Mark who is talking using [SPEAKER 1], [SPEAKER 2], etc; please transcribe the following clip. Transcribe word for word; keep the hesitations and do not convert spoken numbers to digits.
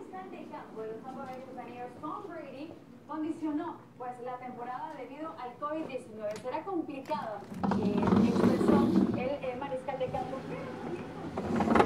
[SPEAKER 1] mariscal de campo de los Tampa Bay Buccaneers, Tom Brady, condicionó pues la temporada debido al COVID diecinueve. Será complicado, eh, expresó el eh, mariscal de campo.